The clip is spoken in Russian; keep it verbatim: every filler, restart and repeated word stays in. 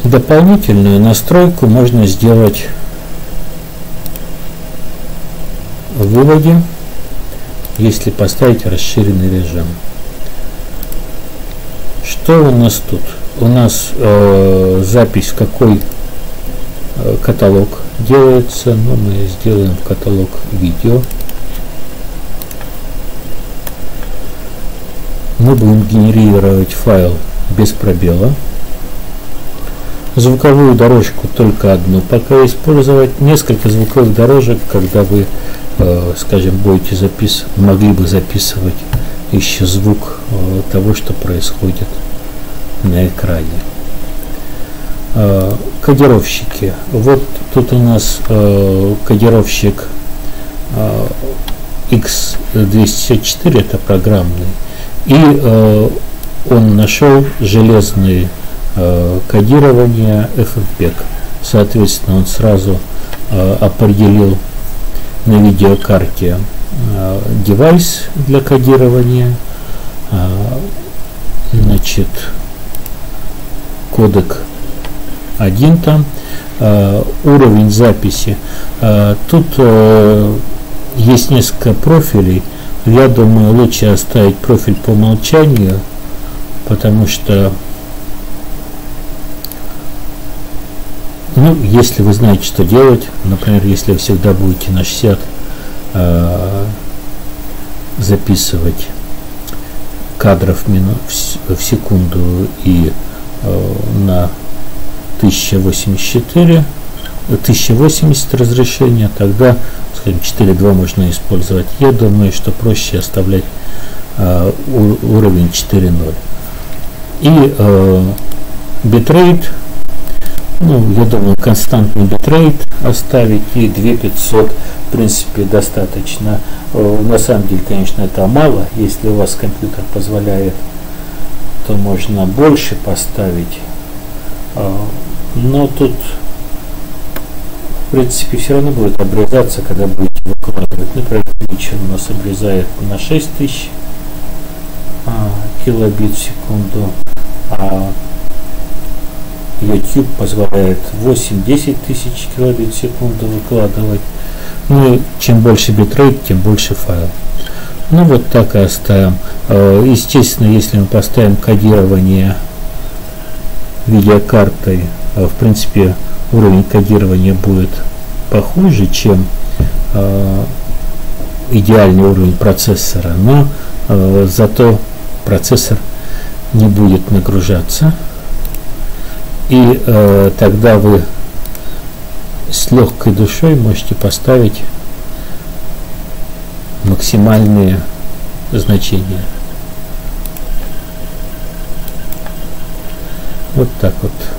Дополнительную настройку можно сделать в выводе, если поставить расширенный режим. Что у нас тут? У нас э, запись, в какой э, каталог делается, но мы сделаем в каталог видео. Мы будем генерировать файл без пробела. Звуковую дорожку только одну пока использовать. Несколько звуковых дорожек, когда вы, э, скажем, будете записывать, могли бы записывать еще звук э, того, что происходит на экране. Э, кодировщики. Вот тут у нас э, кодировщик э, икс двести шестьдесят четыре, это программный, и э, он нашел железные кодирование эф эф пек. Соответственно, он сразу э, определил на видеокарте э, девайс для кодирования, э, значит, кодек один там, э, уровень записи. Э, тут э, есть несколько профилей. Я думаю, лучше оставить профиль по умолчанию, потому что, ну, если вы знаете, что делать, например, если вы всегда будете на шестьдесят э, записывать кадров минут в, в секунду и э, на тысяча восемьдесят четыре, тысяча восемьдесят разрешения, тогда, скажем, четыре точка два можно использовать. Я думаю, что проще оставлять э, у, уровень четыре точка ноль. И э, битрейт, ну, я думаю, константный битрейт оставить, и две тысячи пятьсот, в принципе, достаточно. На самом деле, конечно, это мало. Если у вас компьютер позволяет, то можно больше поставить. Но тут, в принципе, все равно будет обрезаться, когда будете выкладывать. Например, Twitch у нас обрезает на шесть тысяч килобит в секунду, а YouTube позволяет восемь-десять тысяч килобит в секунду выкладывать. Ну и чем больше битрейт, тем больше файл. Ну вот так и оставим. Естественно, если мы поставим кодирование видеокартой, в принципе, уровень кодирования будет похуже, чем идеальный уровень процессора, но зато процессор не будет нагружаться. И э, тогда вы с легкой душой можете поставить максимальные значения. Вот так вот.